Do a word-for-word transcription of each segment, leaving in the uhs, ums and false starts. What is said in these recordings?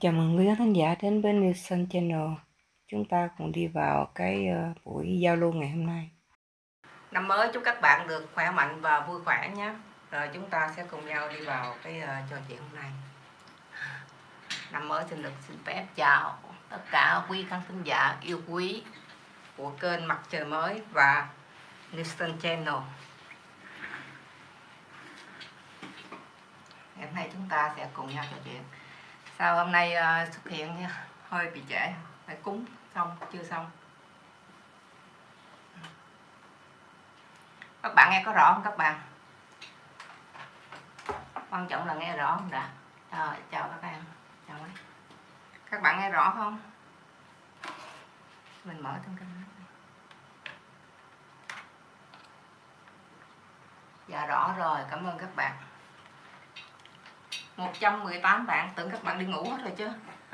Chào mừng quý khán giả đến với Newson Channel. Chúng ta cùng đi vào cái uh, buổi giao lưu ngày hôm nay. Năm mới chúc các bạn được khỏe mạnh và vui khỏe nhé. Rồi chúng ta sẽ cùng nhau đi vào cái uh, trò chuyện hôm nay. Năm mới xin được xin phép chào tất cả quý khán thính giả yêu quý của kênh Mặt Trời Mới và Newson Channel. Ngày hôm nay chúng ta sẽ cùng nhau trò chuyện. Sao hôm nay uh, xuất hiện hơi bị trễ, phải cúng xong chưa xong. Các bạn nghe có rõ không các bạn? Quan trọng là nghe rõ không đã. Rồi, chào các em. Chào mấy. Các bạn nghe rõ không? Mình mở thông tin. Dạ rõ rồi, cảm ơn các bạn. một trăm mười tám bạn, tưởng các bạn đi ngủ hết rồi chứ.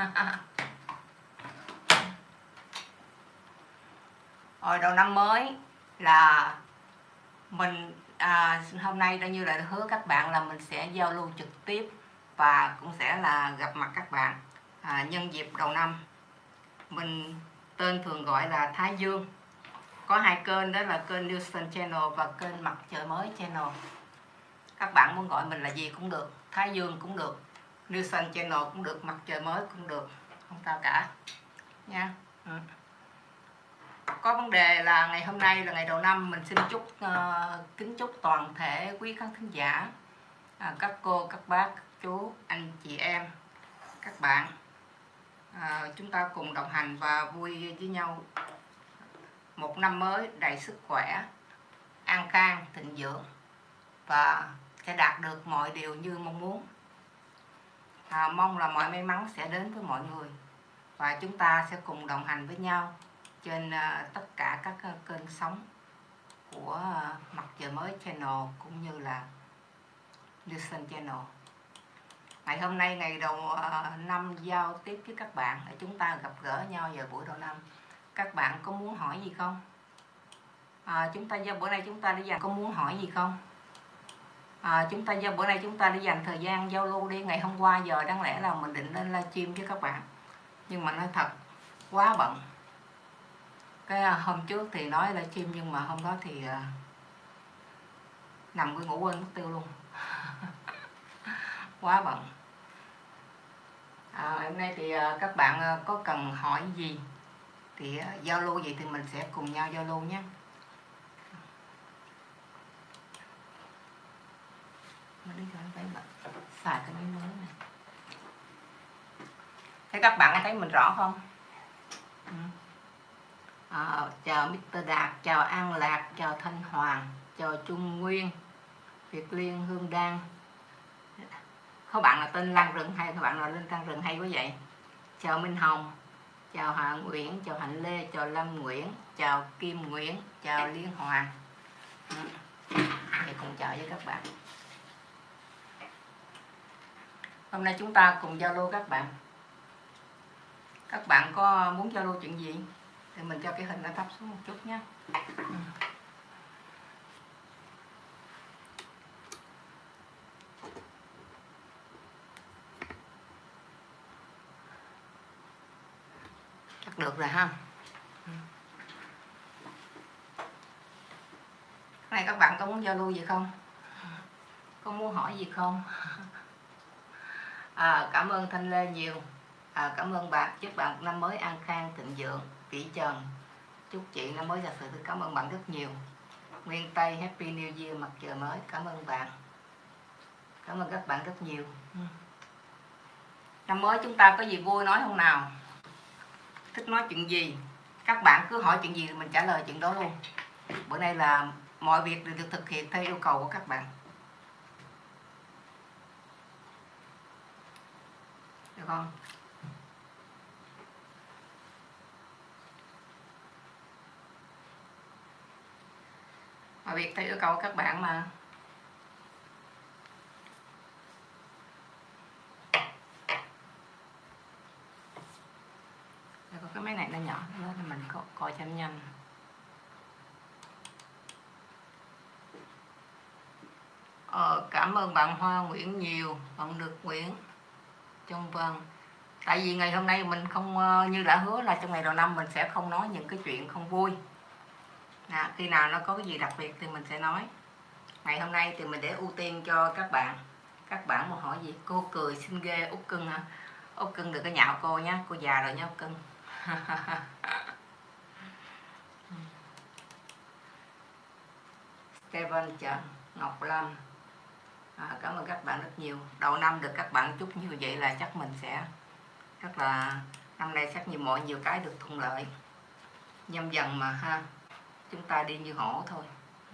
Hồi đầu năm mới là mình à, hôm nay đã như là hứa các bạn là mình sẽ giao lưu trực tiếp và cũng sẽ là gặp mặt các bạn à, nhân dịp đầu năm. Mình tên thường gọi là Thái Dương, có hai kênh, đó là kênh Newson Channel và kênh Mặt Trời Mới Channel. Các bạn muốn gọi mình là gì cũng được, Thái Dương cũng được, Newson Channel cũng được, Mặt Trời Mới cũng được, không sao cả nha. Ừ. Có vấn đề là ngày hôm nay là ngày đầu năm, mình xin chúc uh, kính chúc toàn thể quý khán thính giả, uh, các cô, các bác, các chú, anh chị em, các bạn, uh, chúng ta cùng đồng hành và vui với nhau một năm mới đầy sức khỏe, an khang, thịnh vượng và sẽ đạt được mọi điều như mong muốn. À, mong là mọi may mắn sẽ đến với mọi người và chúng ta sẽ cùng đồng hành với nhau trên uh, tất cả các uh, kênh sóng của uh, Mặt Trời Mới Channel cũng như là Newson Channel. Ngày hôm nay ngày đầu uh, năm giao tiếp với các bạn để chúng ta gặp gỡ nhau vào buổi đầu năm. Các bạn có muốn hỏi gì không? À, chúng ta do bữa nay chúng ta đi dành có muốn hỏi gì không? À, chúng ta do bữa nay chúng ta đi dành thời gian giao lưu đi. Ngày hôm qua giờ đáng lẽ là mình định lên livestream với các bạn, nhưng mà nói thật quá bận. Cái hôm trước thì nói livestream nhưng mà hôm đó thì uh, nằm cái ngủ quên mất tiêu luôn. Quá bận. À, hôm nay thì uh, các bạn uh, có cần hỏi gì thì uh, giao lưu gì thì mình sẽ cùng nhau giao lưu nhé. Xài cái miếng mới này. Thế các bạn có thấy mình rõ không? Ừ. À, chào mít tơ Đạt, chào An Lạc, chào Thanh Hoàng, chào Trung Nguyên, Việt Liên, Hương Đan. Các bạn là tên Lan Rừng hay các bạn là lên Lan Rừng hay quá vậy? Chào Minh Hồng, chào Hà Nguyễn, chào Hạnh Lê, chào Lâm Nguyễn, chào Kim Nguyễn, chào Liên Hoàng. Ừ. Để cùng chào với các bạn. Hôm nay chúng ta cùng giao lưu các bạn. Các bạn có muốn giao lưu chuyện gì? Thì mình cho cái hình nó thấp xuống một chút nhé. Ừ. Chắc được rồi ha. Ừ. Cái này các bạn có muốn giao lưu gì không? Có muốn hỏi gì không? À, cảm ơn Thanh Lê nhiều. À, cảm ơn bạn, chúc bạn một năm mới an khang thịnh vượng, vĩ trần. Chúc chị năm mới thật sự cảm ơn bạn rất nhiều. Nguyên Tây Happy New Year Mặt Trời Mới, cảm ơn bạn. Cảm ơn các bạn rất nhiều. Năm mới chúng ta có gì vui nói không nào? Thích nói chuyện gì? Các bạn cứ hỏi chuyện gì thì mình trả lời chuyện đó luôn. Bữa nay là mọi việc đều được thực hiện theo yêu cầu của các bạn. Được không? Mọi việc theo yêu cầu của các bạn mà. Có cái máy này nó nhỏ nữa thì mình coi, coi cho nhanh. Ờ, cảm ơn bạn Hoa Nguyễn nhiều, bạn được Nguyễn Trong Vân. Tại vì ngày hôm nay mình không, như đã hứa là trong ngày đầu năm mình sẽ không nói những cái chuyện không vui. À, khi nào nó có cái gì đặc biệt thì mình sẽ nói. Ngày hôm nay thì mình để ưu tiên cho các bạn. Các bạn mà hỏi gì? Cô cười xinh ghê Út Cưng hả? Út Cưng đừng có nhạo cô nhé, cô già rồi nha Út Cưng. Steven Trần Ngọc Lâm, à, cảm ơn các bạn rất nhiều. Đầu năm được các bạn chúc như vậy là chắc mình sẽ rất là năm nay chắc nhiều mọi nhiều cái được thuận lợi. Nhâm dần mà ha, chúng ta đi như hổ thôi.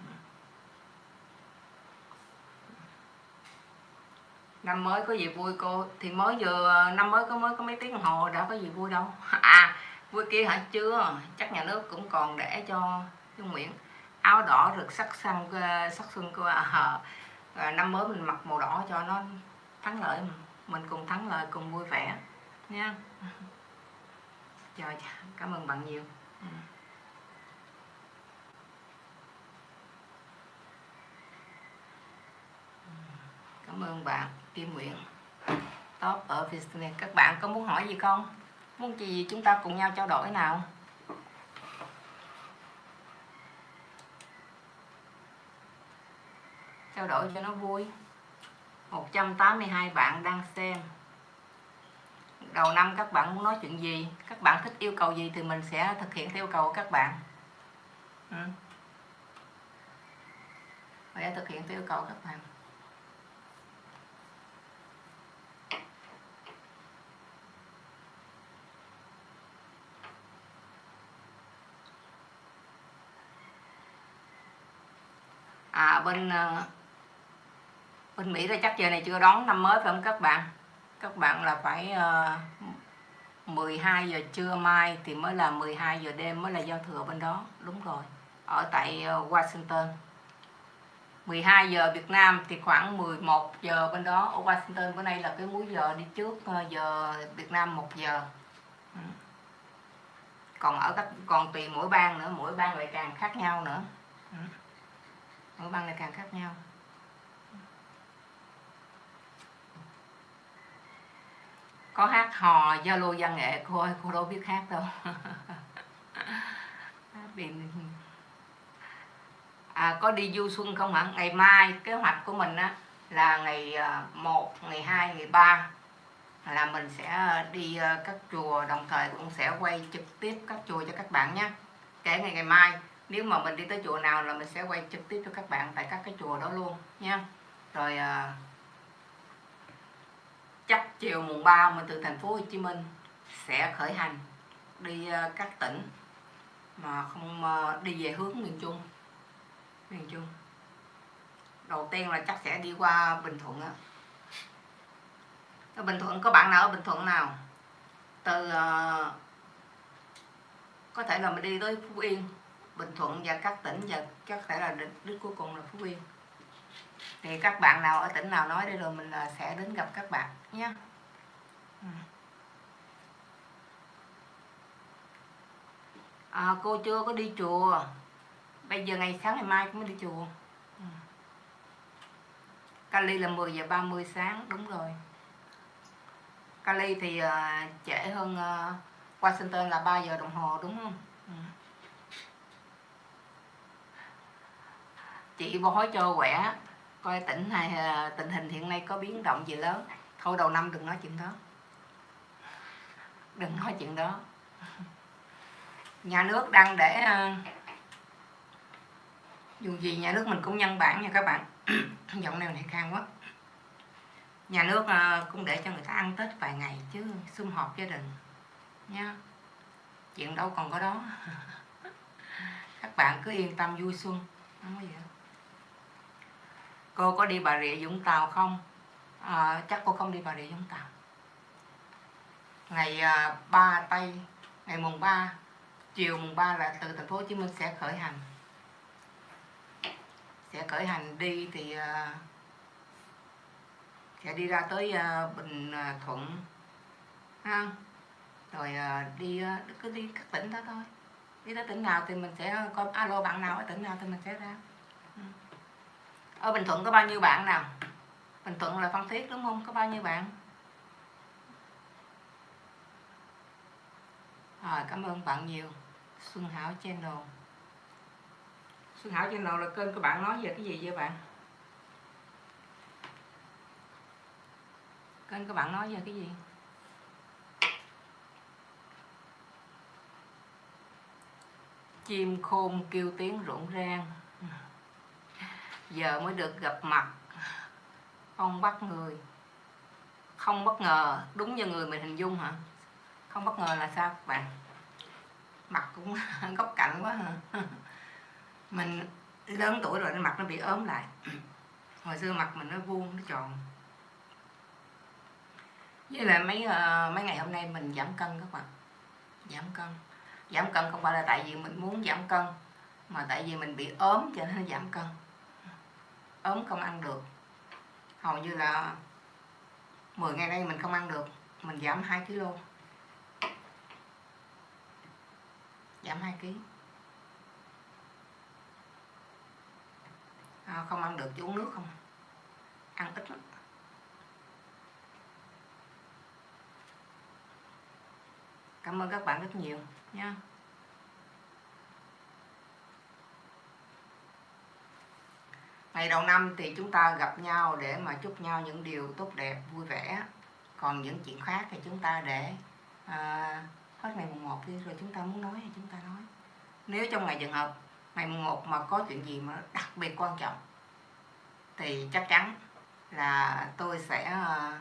Năm mới có gì vui cô? Thì mới vừa năm mới có mới có mấy tiếng đồng hồ đã có gì vui đâu. À vui kia hả? Chưa, chắc nhà nước cũng còn để cho Dung Nguyễn áo đỏ rực sắc xanh sắc xuân của à, à, năm mới mình mặc màu đỏ cho nó thắng lợi, mình cùng thắng lợi cùng vui vẻ nha. Trời, cảm ơn bạn nhiều. Cảm ơn bạn Kim Nguyễn top ở Vietnam. Các bạn có muốn hỏi gì không? Muốn gì chúng ta cùng nhau trao đổi nào? Trao đổi cho nó vui. Một trăm tám mươi hai bạn đang xem. Đầu năm các bạn muốn nói chuyện gì? Các bạn thích yêu cầu gì thì mình sẽ thực hiện theo yêu cầu của các bạn. Ừ. Mình sẽ thực hiện theo yêu cầu các bạn. À bên bên Mỹ là chắc giờ này chưa đón năm mới phải không các bạn? Các bạn là phải uh, mười hai giờ trưa mai thì mới là mười hai giờ đêm mới là giao thừa bên đó. Đúng rồi. Ở tại uh, Washington. mười hai giờ Việt Nam thì khoảng mười một giờ bên đó. Ở Washington bữa nay là cái múi giờ đi trước uh, giờ Việt Nam một giờ. Ừ. Còn ở các còn tùy mỗi bang nữa, mỗi bang lại càng khác nhau nữa. Ừ. Mỗi bang lại càng khác nhau. Có hát hò Zalo văn nghệ cô ơi, cô đâu biết hát đâu. À, có đi du xuân không hả? Ngày mai kế hoạch của mình á là ngày một, ngày hai, ngày ba là mình sẽ đi các chùa, đồng thời cũng sẽ quay trực tiếp các chùa cho các bạn nhé. Kể ngày ngày mai nếu mà mình đi tới chùa nào là mình sẽ quay trực tiếp cho các bạn tại các cái chùa đó luôn nha. Rồi chắc chiều mùng ba mình từ thành phố Hồ Chí Minh sẽ khởi hành đi các tỉnh mà không đi về hướng miền Trung. Miền Trung. Đầu tiên là chắc sẽ đi qua Bình Thuận á. Ở Bình Thuận có bạn nào ở Bình Thuận nào? Từ uh, có thể là mình đi tới Phú Yên, Bình Thuận và các tỉnh và có thể là đích cuối cùng là Phú Yên. Thì các bạn nào ở tỉnh nào nói đây rồi mình sẽ đến gặp các bạn nhé. À, cô chưa có đi chùa. Bây giờ ngày sáng ngày mai cũng mới đi chùa. Ừ. Cali là mười giờ ba mươi sáng, đúng rồi. Cali thì uh, trễ hơn uh, Washington là ba giờ đồng hồ đúng không? Ừ. Chị bố hối cho quẻ coi tỉnh này uh, tình hình hiện nay có biến động gì lớn. Thôi đầu năm đừng nói chuyện đó. Đừng nói chuyện đó. Nhà nước đang để uh, dù gì nhà nước mình cũng nhân bản nha các bạn. Giọng này này khang quá. Nhà nước uh, cũng để cho người ta ăn Tết vài ngày chứ sum họp gia đình nha. Chuyện đâu còn có đó. Các bạn cứ yên tâm vui xuân. Không có gì đâu. Cô có đi Bà Rịa Vũng Tàu không? À, chắc cô không đi Bà Rịa Vũng Tàu. Ngày uh, ba tây, ngày mùng ba, chiều mùng ba là từ thành phố Hồ Chí Minh sẽ khởi hành. Sẽ khởi hành đi thì uh, sẽ đi ra tới uh, Bình Thuận ha. Rồi uh, đi uh, cứ đi các tỉnh đó thôi. Đi tới tỉnh nào thì mình sẽ coi alo bạn nào ở tỉnh nào thì mình sẽ ra. Ừ. Ở Bình Thuận có bao nhiêu bạn nào? Bình Thuận là Phan Thiết đúng không? Có bao nhiêu bạn? Rồi, cảm ơn bạn nhiều. Xuân Hảo Channel. Xuân Hảo Channel là kênh của bạn nói về cái gì vậy bạn? Kênh của bạn nói về cái gì? Chim khôn kêu tiếng rộn rang, giờ mới được gặp mặt. Không bắt người, không bất ngờ, đúng như người mình hình dung hả? Không bất ngờ là sao các bạn? Mặt cũng góc cạnh quá hả? Mình lớn tuổi rồi, mặt nó bị ốm lại. Hồi xưa mặt mình nó vuông, nó tròn. Với lại mấy uh, mấy ngày hôm nay mình giảm cân các bạn. Giảm cân. Giảm cân không phải là tại vì mình muốn giảm cân, mà tại vì mình bị ốm cho nên giảm cân. Ốm không ăn được. Hầu như là mười ngày nay mình không ăn được. Mình giảm hai ki lô. Giảm hai ki lô. À, không ăn được chỉ uống nước không. Ăn ít lắm. Cảm ơn các bạn rất nhiều nha. Ngày đầu năm thì chúng ta gặp nhau để mà chúc nhau những điều tốt đẹp, vui vẻ. Còn những chuyện khác thì chúng ta để à, hết ngày mùng một đi, rồi chúng ta muốn nói thì chúng ta nói. Nếu trong ngày trường hợp ngày mùng một mà có chuyện gì mà đặc biệt quan trọng thì chắc chắn là tôi sẽ uh,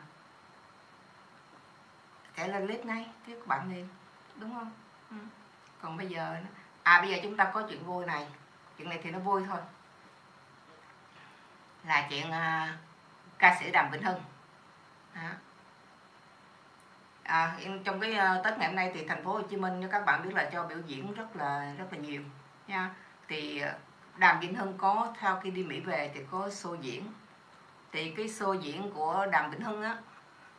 sẽ lên clip ngay với các bạn liền, đúng không? Ừ. Còn bây giờ à bây giờ chúng ta có chuyện vui này, chuyện này thì nó vui thôi, là chuyện uh, ca sĩ Đàm Vĩnh Hưng. Đó. À, trong cái uh, Tết ngày hôm nay thì thành phố Hồ Chí Minh như các bạn biết là cho biểu diễn rất là rất là nhiều nha. Thì uh, Đàm Vĩnh Hưng có theo khi đi Mỹ về thì có show diễn. Thì cái show diễn của Đàm Vĩnh Hưng á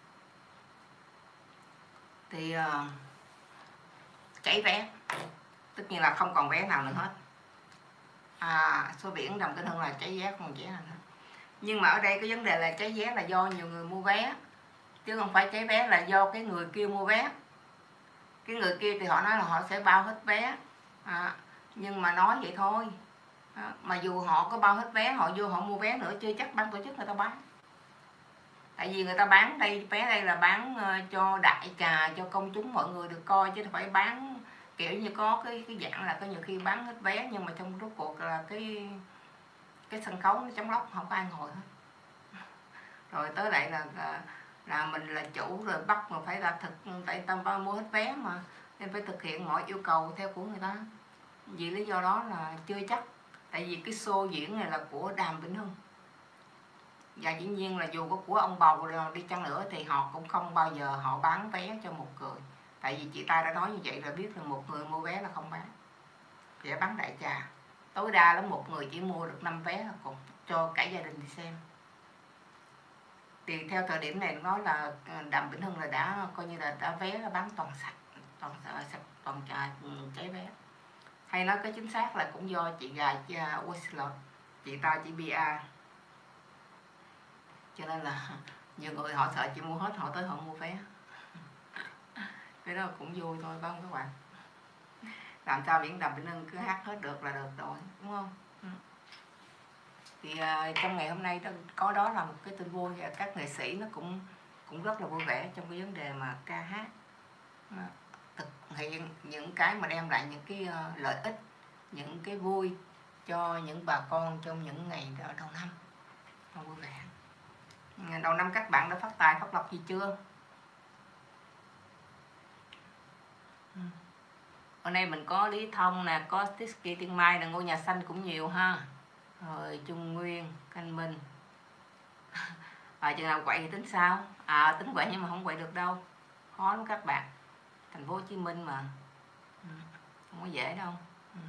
thì uh, cháy vé, tất nhiên là không còn vé nào nữa hết. À, show biển Đàm Vĩnh Hưng là cháy vé, không còn vé nào nữa. Nhưng mà ở đây cái vấn đề là cháy vé là do nhiều người mua vé, chứ không phải cháy vé là do cái người kia mua vé. Cái người kia thì họ nói là họ sẽ bao hết vé, à, nhưng mà nói vậy thôi, à, mà dù họ có bao hết vé, họ vô họ mua vé nữa chưa chắc ban tổ chức người ta bán. Tại vì người ta bán đây, vé đây là bán uh, cho đại trà, cho công chúng mọi người được coi, chứ không phải bán kiểu như có cái cái dạng là có nhiều khi bán hết vé nhưng mà trong rốt cuộc là cái cái sân khấu nó chống lốc, không có ai ngồi hết. Rồi tới lại là, là là mình là chủ rồi bắt mà phải là thực, tại tâm ta mua hết vé mà, nên phải thực hiện mọi yêu cầu theo của người ta. Vì lý do đó là chưa chắc, tại vì cái show diễn này là của Đàm Vĩnh Hưng, và dĩ nhiên là dù có của ông bầu đi chăng nữa thì họ cũng không bao giờ họ bán vé cho một người, tại vì chị ta đã nói như vậy là biết là một người mua vé là không bán, sẽ bán đại trà, tối đa là một người chỉ mua được năm vé là cùng cho cả gia đình đi xem. Thì theo thời điểm này nói là Đàm Vĩnh Hưng là đã coi như là đã vé là bán toàn sạch, toàn sạch, toàn trà, cháy vé. Hay nói cái chính xác là cũng do chị gà Wesley, chị ta chỉ bê a, cho nên là nhiều người họ sợ chị mua hết, họ tới họ mua vé. Cái đó cũng vui thôi phải không các bạn? Làm sao biển Đàm Vĩnh Hưng cứ hát hết được là được rồi, đúng không? Ừ. Thì uh, trong ngày hôm nay có đó là một cái tin vui, các nghệ sĩ nó cũng cũng rất là vui vẻ trong cái vấn đề mà ca hát, thực hiện những cái mà đem lại những cái uh, lợi ích, những cái vui cho những bà con trong những ngày đầu năm. Nó vui vẻ. Đầu năm các bạn đã phát tài phát lộc gì chưa? Ừ. Hôm nay mình có Lý Thông nè, có Tiki Tiên Mai nè, Ngôi Nhà Xanh cũng nhiều ha. Rồi Trung Nguyên, Canh Minh. À, chừng nào quậy thì tính sao? À, tính quậy nhưng mà không quậy được đâu. Khó lắm các bạn. Thành phố Hồ Chí Minh mà. Ừ. Không có dễ đâu. Ừ.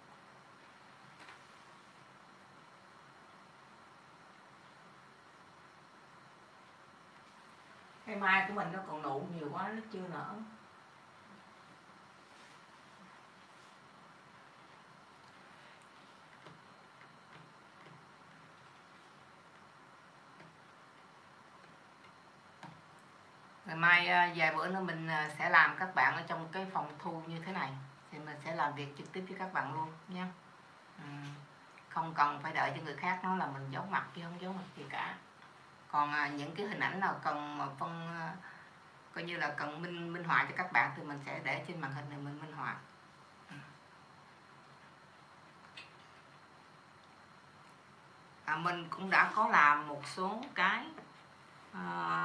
Cây mai của mình nó còn nụ nhiều quá, nó chưa nở. Ngày mai vài bữa nữa mình sẽ làm các bạn ở trong cái phòng thu như thế này, thì mình sẽ làm việc trực tiếp với các bạn luôn nha. Ừ. Không cần phải đợi cho người khác nói là mình giấu mặt chứ không giấu mặt gì cả. Còn à, những cái hình ảnh nào cần mà phân à, coi như là cần minh minh họa cho các bạn thì mình sẽ để trên màn hình này mình minh họa. À, mình cũng đã có làm một số cái à,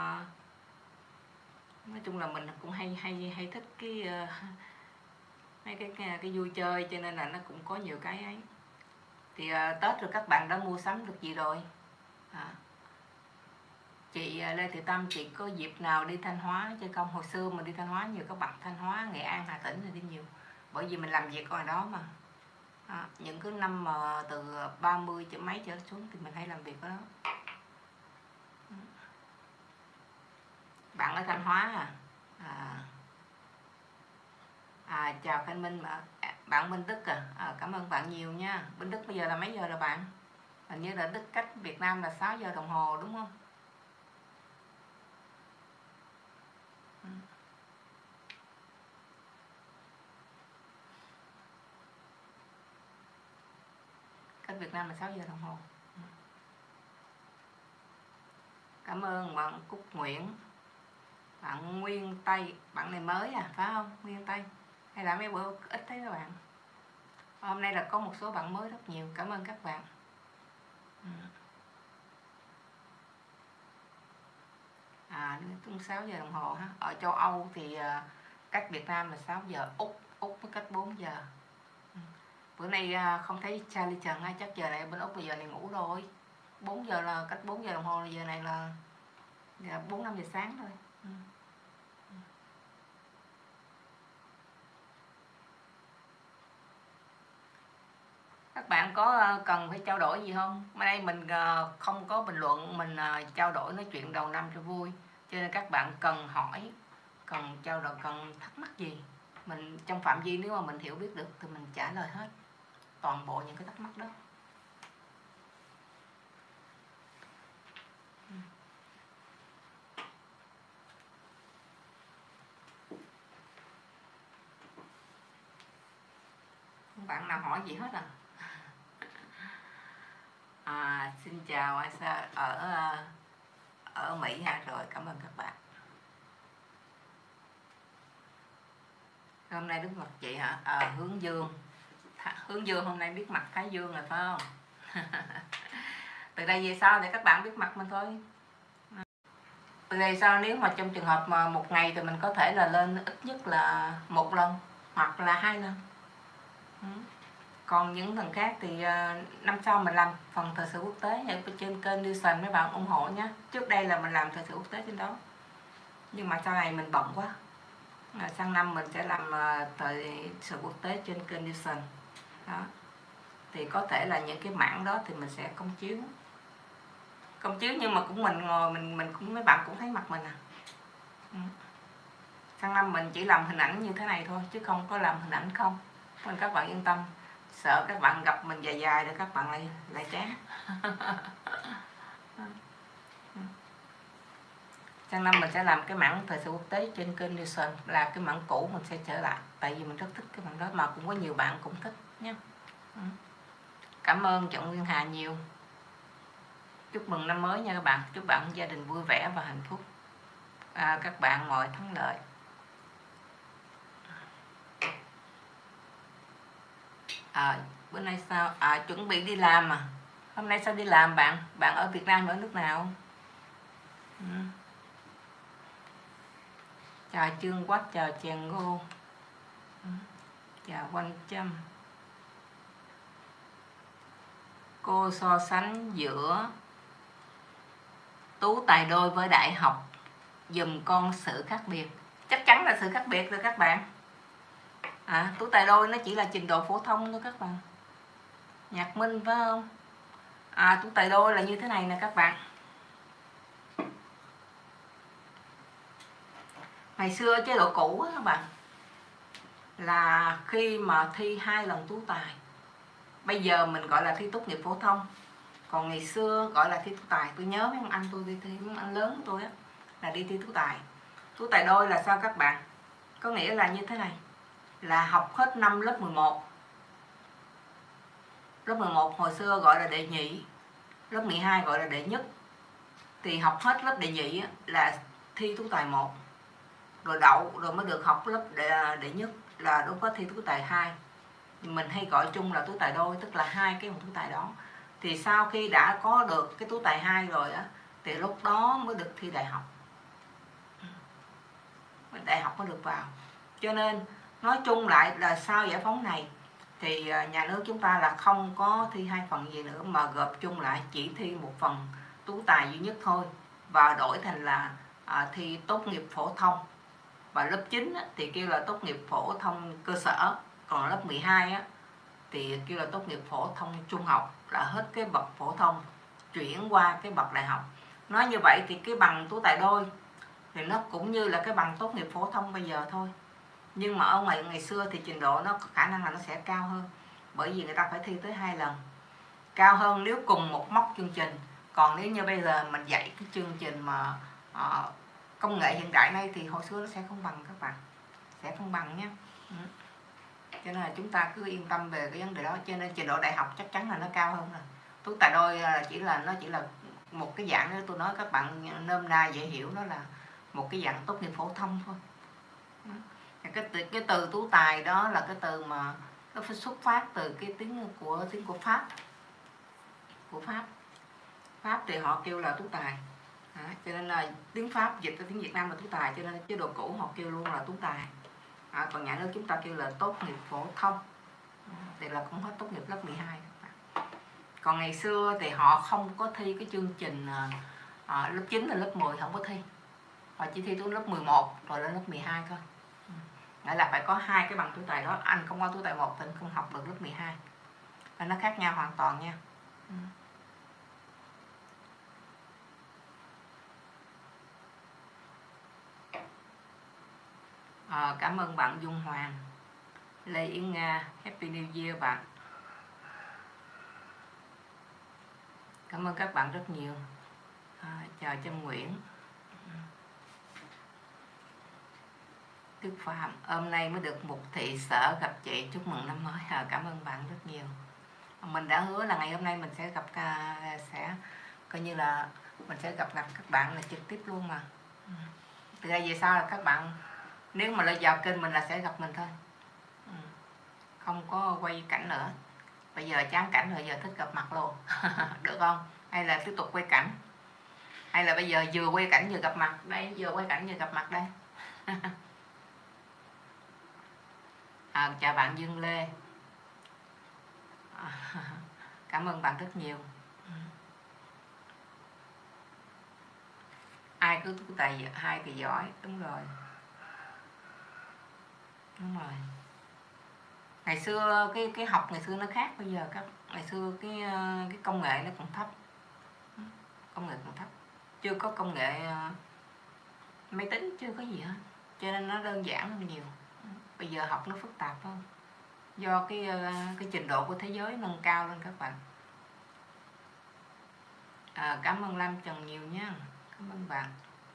nói chung là mình cũng hay hay hay thích cái uh, mấy cái, cái cái vui chơi, cho nên là nó cũng có nhiều cái ấy. Thì uh, Tết rồi các bạn đã mua sắm được gì rồi? À, chị Lê Thị Tâm, chị có dịp nào đi Thanh Hóa chứ không? Hồi xưa mình đi Thanh Hóa nhiều, các bạn Thanh Hóa, Nghệ An, Hà Tĩnh thì đi nhiều, bởi vì mình làm việc ở đó mà. À, những cái năm mà từ ba mươi cho mấy trở xuống thì mình hay làm việc ở đó. Bạn ở Thanh Hóa à? À, à chào Khanh Minh, bạn Minh Đức à? À, cảm ơn bạn nhiều nha. Bên Đức bây giờ là mấy giờ rồi bạn? Hình như là Đức cách Việt Nam là sáu giờ đồng hồ đúng không? Cách Việt Nam là sáu giờ đồng hồ. Cảm ơn bạn Cúc Nguyễn. Bạn Nguyên Tây, bạn này mới à phải không? Nguyên Tây, hay là mấy bữa ít thấy các bạn? Hôm nay là có một số bạn mới rất nhiều, cảm ơn các bạn. À, đúng sáu giờ đồng hồ ha. Ở châu Âu thì cách Việt Nam là sáu giờ, Úc Úc mới cách bốn giờ. Bữa nay không thấy Charlie Trần hay, chắc giờ này bên Úc bây giờ này ngủ rồi. bốn giờ là cách bốn giờ đồng hồ, giờ này là bốn năm giờ sáng thôi. Ừ. Các bạn có cần phải trao đổi gì không? Hôm nay mình không có bình luận, mình trao đổi nói chuyện đầu năm cho vui, cho nên các bạn cần hỏi, cần trao đổi, cần thắc mắc gì, mình trong phạm vi nếu mà mình hiểu biết được thì mình trả lời hết toàn bộ những cái thắc mắc đó. Không bạn nào hỏi gì hết à? À, xin chào Asa ở ở Mỹ ha, rồi cảm ơn các bạn. Hôm nay biết mặt chị hả? À, Hướng Dương. Hướng Dương hôm nay biết mặt Thái Dương rồi phải không? Từ đây về sau để các bạn biết mặt mình thôi. Từ đây sau nếu mà trong trường hợp mà một ngày thì mình có thể là lên ít nhất là một lần hoặc là hai lần. Còn những lần khác thì năm sau mình làm phần thời sự quốc tế ở trên kênh Newson, mấy bạn ủng hộ nhé. Trước đây là mình làm thời sự quốc tế trên đó, nhưng mà sau này mình bận quá. À, sang năm mình sẽ làm thời sự quốc tế trên kênh Newson đó. Thì có thể là những cái mảng đó thì mình sẽ công chiếu công chiếu nhưng mà cũng mình ngồi mình mình cũng mấy bạn cũng thấy mặt mình à. Ừ. Sang năm mình chỉ làm hình ảnh như thế này thôi chứ không có làm hình ảnh không, nên các bạn yên tâm, sợ các bạn gặp mình dài dài để các bạn lại lại chán. Sang năm mình sẽ làm cái mảng thời sự quốc tế trên kênh Newson, là cái mảng cũ mình sẽ trở lại, tại vì mình rất thích cái mảng đó mà cũng có nhiều bạn cũng thích nhé. Cảm ơn Trọng Nguyên Hà nhiều. Chúc mừng năm mới nha các bạn, chúc bạn gia đình vui vẻ và hạnh phúc, à, các bạn mọi thắng lợi. À, bữa nay sao? À, chuẩn bị đi làm à? Hôm nay sao đi làm bạn? Bạn ở Việt Nam ở nước nào? Ừ. Chào Trương Quách, chào Chèn Ngô, ừ. Chào Quanh Trâm. Cô so sánh giữa tú tài đôi với đại học dùm con sự khác biệt. Chắc chắn là sự khác biệt rồi các bạn. À, tú tài đôi nó chỉ là trình độ phổ thông thôi các bạn. Nhạc Minh phải không? À, tú tài đôi là như thế này nè các bạn. Ngày xưa chế độ cũ á các bạn, là khi mà thi hai lần tú tài, bây giờ mình gọi là thi tốt nghiệp phổ thông, còn ngày xưa gọi là thi tú tài. Tôi nhớ mấy ông anh tôi đi thi, mấy ông anh lớn của tôi á là đi thi tú tài. Tú tài đôi là sao các bạn? Có nghĩa là như thế này, là học hết năm lớp mười một. Lớp mười một hồi xưa gọi là đệ nhị, lớp mười hai gọi là đệ nhất. Thì học hết lớp đệ nhị là thi tú tài một, rồi đậu rồi mới được học lớp đệ, đệ nhất là lúc có thi tú tài hai. Mình hay gọi chung là tú tài đôi, tức là hai cái bằng tú tài đó. Thì sau khi đã có được cái tú tài hai rồi á, thì lúc đó mới được thi đại học, đại học mới được vào. Cho nên nói chung lại là sau giải phóng này thì nhà nước chúng ta là không có thi hai phần gì nữa, mà gộp chung lại chỉ thi một phần tú tài duy nhất thôi, và đổi thành là à, thi tốt nghiệp phổ thông. Và lớp chín á, thì kêu là tốt nghiệp phổ thông cơ sở, còn lớp mười hai á, thì kêu là tốt nghiệp phổ thông trung học, là hết cái bậc phổ thông chuyển qua cái bậc đại học. Nói như vậy thì cái bằng tú tài đôi thì nó cũng như là cái bằng tốt nghiệp phổ thông bây giờ thôi, nhưng mà ở ngoài ngày xưa thì trình độ nó có khả năng là nó sẽ cao hơn, bởi vì người ta phải thi tới hai lần, cao hơn nếu cùng một mốc chương trình. Còn nếu như bây giờ mình dạy cái chương trình mà uh, công nghệ hiện đại này thì hồi xưa nó sẽ không bằng các bạn, sẽ không bằng nhé. Ừ. Cho nên là chúng ta cứ yên tâm về cái vấn đề đó. Cho nên trình độ đại học chắc chắn là nó cao hơn rồi. Tú tài đôi chỉ là nó chỉ là một cái dạng, tôi nói các bạn nôm na dễ hiểu, nó là một cái dạng tốt nghiệp phổ thông thôi. Cái từ, cái từ tú tài đó là cái từ mà nó phải xuất phát từ cái tiếng của tiếng của Pháp, của Pháp. Pháp thì họ kêu là tú tài. À, cho nên là tiếng Pháp dịch ra tiếng Việt Nam là tú tài, cho nên chế độ cũ họ kêu luôn là tú tài. À, còn nhà nước chúng ta kêu là tốt nghiệp phổ thông, à, thì là cũng hết tốt nghiệp lớp mười hai. Còn ngày xưa thì họ không có thi cái chương trình à, lớp chín và lớp mười không có thi, họ chỉ thi tới lớp mười một rồi lên lớp mười hai thôi. Nghĩa là phải có hai cái bằng tú tài đó, anh không có tú tài một thì anh không học được lớp mười hai. Và nó khác nhau hoàn toàn nha. À, cảm ơn bạn Dung Hoàng, Lê Yến Nga, Happy New Year bạn. Cảm ơn các bạn rất nhiều. À, chào Trâm Nguyễn. Đức Phạm, hôm nay mới được Mục Thị Sở gặp chị, chúc mừng năm mới. À, cảm ơn bạn rất nhiều. Mình đã hứa là ngày hôm nay mình sẽ gặp, sẽ coi như là mình sẽ gặp gặp các bạn là trực tiếp luôn mà. Từ đây về sau là các bạn nếu mà lên vào kênh mình là sẽ gặp mình thôi, không có quay cảnh nữa. Bây giờ chán cảnh rồi, giờ thích gặp mặt luôn. Được không? Hay là tiếp tục quay cảnh, hay là bây giờ vừa quay cảnh vừa gặp mặt đây, vừa quay cảnh vừa gặp mặt đây. À, chào bạn Dương Lê. À, cảm ơn bạn rất nhiều. Ai cứ tú tài hai thì giỏi, đúng rồi, đúng rồi. Ngày xưa cái cái học ngày xưa nó khác bây giờ các. Ngày xưa cái cái công nghệ nó còn thấp, công nghệ còn thấp, chưa có công nghệ máy tính, chưa có gì hết, cho nên nó đơn giản hơn nhiều. Bây giờ học nó phức tạp hơn do cái cái trình độ của thế giới nâng cao lên các bạn. À, cảm ơn Lam Trần nhiều nha, cảm ơn bạn.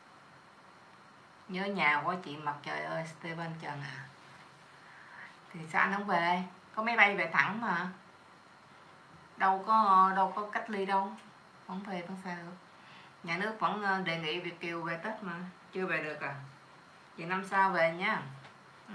Nhớ nhà quá chị Mặt Trời ơi. Steven Trần à, thì sao anh không về? Có máy bay về thẳng mà, đâu có đâu có cách ly đâu, không về không sao được. Nhà nước vẫn đề nghị Việt kiều về Tết mà chưa về được à, chị năm sau về nha. Ừ.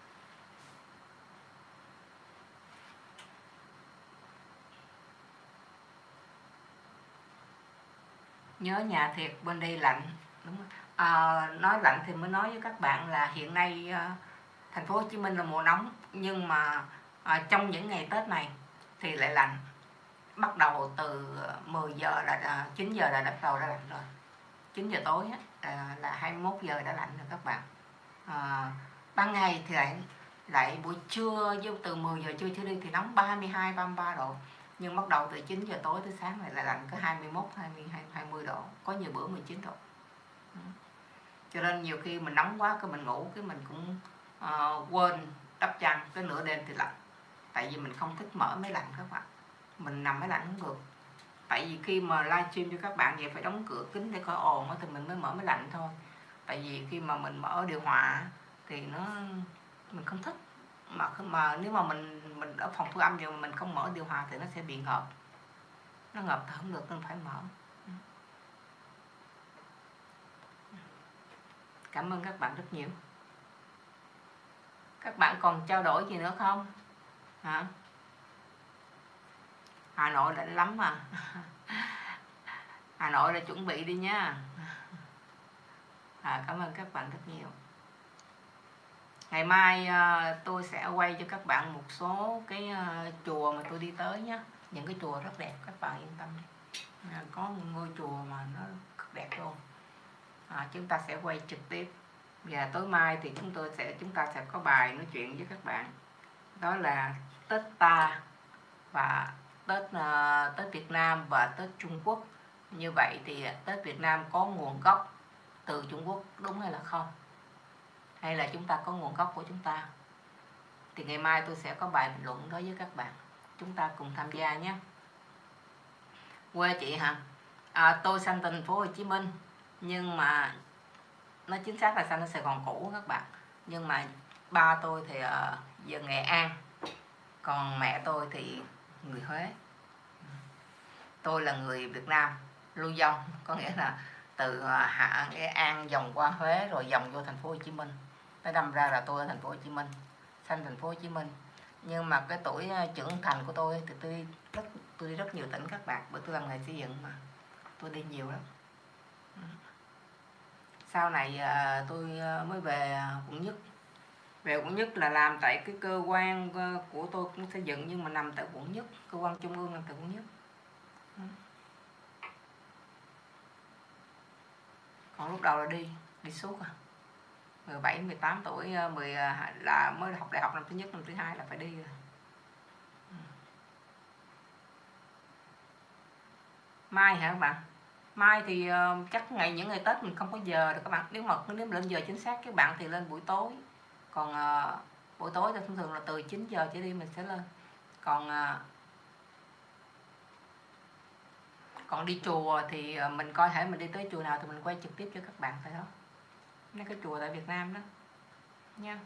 Nhớ nhà thiệt, bên đây lạnh. Đúng rồi. À, nói lạnh thì mới nói với các bạn là hiện nay à, thành phố Hồ Chí Minh là mùa nóng, nhưng mà à, trong những ngày Tết này thì lại lạnh. Bắt đầu từ mười giờ là chín giờ là bắt đầu đã lạnh rồi. chín giờ tối à, là hai mươi mốt giờ đã lạnh rồi các bạn. À, ban ngày thì lại lại buổi trưa với từ mười giờ trưa trở đi thì nóng ba mươi hai ba mươi ba độ. Nhưng bắt đầu từ chín giờ tối tới sáng này lại lạnh có hai mươi mốt hai mươi hai hai mươi độ, có nhiều bữa mười chín độ. Cho nên nhiều khi mình nóng quá cái mình ngủ cái mình cũng uh, quên đắp chăn, cái nửa đêm thì lạnh. Tại vì mình không thích mở máy lạnh các bạn, mình nằm máy lạnh không được. Tại vì khi mà livestream cho các bạn vậy phải đóng cửa kính để khỏi ồn thì mình mới mở máy lạnh thôi. Tại vì khi mà mình mở điều hòa thì nó mình không thích, mà mà nếu mà mình mình ở phòng thu âm rồi mình không mở điều hòa thì nó sẽ bị ngợp, nó ngợp thì không được nên phải mở. Cảm ơn các bạn rất nhiều. Các bạn còn trao đổi gì nữa không hả? Hà Nội lạnh lắm mà. Hà Nội là chuẩn bị đi nha. À, cảm ơn các bạn rất nhiều. Ngày mai uh, tôi sẽ quay cho các bạn một số cái uh, chùa mà tôi đi tới nhé. Những cái chùa rất đẹp, các bạn yên tâm. À, có một ngôi chùa mà nó rất đẹp luôn. À, chúng ta sẽ quay trực tiếp. Và tối mai thì chúng tôi sẽ chúng ta sẽ có bài nói chuyện với các bạn. Đó là Tết ta và Tết uh, Tết Việt Nam và Tết Trung Quốc. Như vậy thì Tết Việt Nam có nguồn gốc từ Trung Quốc đúng hay là không? Hay là chúng ta có nguồn gốc của chúng ta? Thì ngày mai tôi sẽ có bài bình luận đó với các bạn. Chúng ta cùng tham gia nhé. Quê chị hả? À, tôi sanh thành phố Hồ Chí Minh, nhưng mà nó chính xác là sanh ở Sài Gòn cũ các bạn. Nhưng mà ba tôi thì ở giờ Nghệ An, còn mẹ tôi thì người Huế. Tôi là người Việt Nam lưu vong, có nghĩa là từ Hạ Nghệ An vòng qua Huế rồi vòng vô thành phố Hồ Chí Minh. Nó đâm ra là tôi ở thành phố Hồ Chí Minh, sanh thành phố Hồ Chí Minh. Nhưng mà cái tuổi trưởng thành của tôi thì tôi rất tôi đi rất nhiều tỉnh các bạn, bởi tôi làm nghề xây dựng mà tôi đi nhiều lắm. Sau này tôi mới về quận Nhất. Về quận Nhất là làm tại cái cơ quan của tôi cũng xây dựng, nhưng mà nằm tại quận Nhất, cơ quan trung ương nằm tại quận Nhất. Còn lúc đầu là đi đi suốt à. mười bảy, mười tám tuổi mười là mới học đại học năm thứ nhất, năm thứ hai là phải đi rồi. Mai hả các bạn? Mai thì uh, chắc ngày những ngày Tết mình không có giờ được các bạn. Nếu mà nếu mà lên giờ chính xác các bạn thì lên buổi tối. Còn uh, buổi tối thì thông thường là từ chín giờ trở đi mình sẽ lên. Còn uh, còn đi chùa thì uh, mình coi thể mình đi tới chùa nào thì mình quay trực tiếp cho các bạn thôi đó. Mấy cái chùa tại Việt Nam đó nha.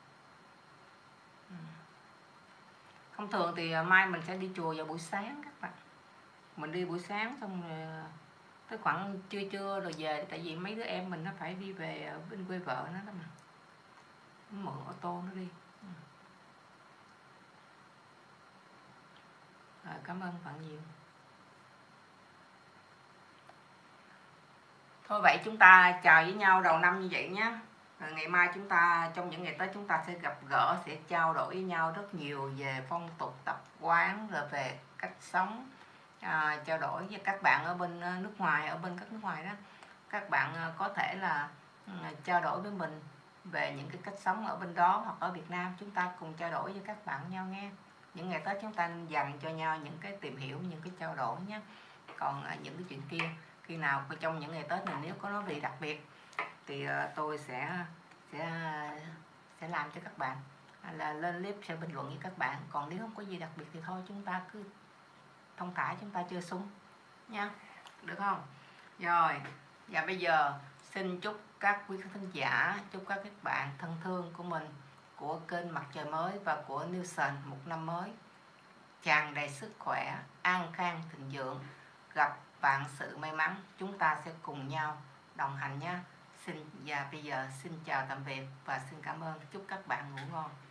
Thông thường thì uh, mai mình sẽ đi chùa vào buổi sáng các bạn. Mình đi buổi sáng xong rồi tới khoảng trưa trưa rồi về, tại vì mấy đứa em mình nó phải đi về bên quê vợ nó đó mà, nó mượn ô tô nó đi. Rồi, cảm ơn bạn nhiều. Thôi vậy chúng ta chào với nhau đầu năm như vậy nhé. Rồi ngày mai chúng ta trong những ngày tới chúng ta sẽ gặp gỡ, sẽ trao đổi với nhau rất nhiều về phong tục tập quán, rồi về cách sống. À, trao đổi với các bạn ở bên nước ngoài, ở bên các nước ngoài đó, các bạn có thể là trao đổi với mình về những cái cách sống ở bên đó hoặc ở Việt Nam. Chúng ta cùng trao đổi với các bạn nhau nghe. Những ngày Tết chúng ta dành cho nhau những cái tìm hiểu, những cái trao đổi nhé. Còn những cái chuyện kia khi nào trong những ngày Tết này nếu có nói gì đặc biệt thì tôi sẽ sẽ sẽ làm cho các bạn, là lên clip sẽ bình luận với các bạn. Còn nếu không có gì đặc biệt thì thôi chúng ta cứ thông thả chúng ta chơi súng nha, được không? Rồi, và bây giờ xin chúc các quý khán giả, chúc các các bạn thân thương của mình, của kênh Mặt Trời Mới và của Newson một năm mới tràn đầy sức khỏe, an khang thịnh vượng, gặp vạn sự may mắn. Chúng ta sẽ cùng nhau đồng hành nha. Xin và bây giờ xin chào tạm biệt và xin cảm ơn, chúc các bạn ngủ ngon.